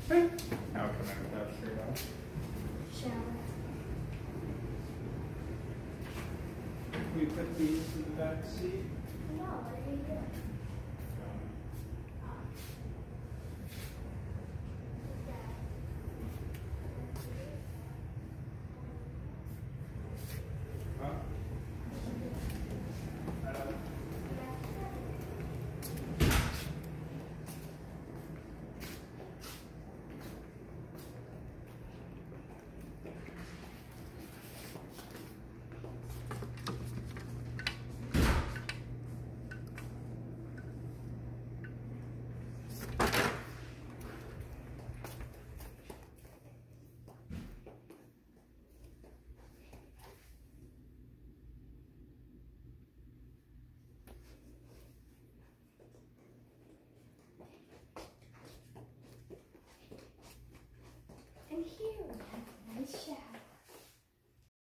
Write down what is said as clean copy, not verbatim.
I'll come in without a shirt on. Shower. We put these in the back seat. No, what are you doing?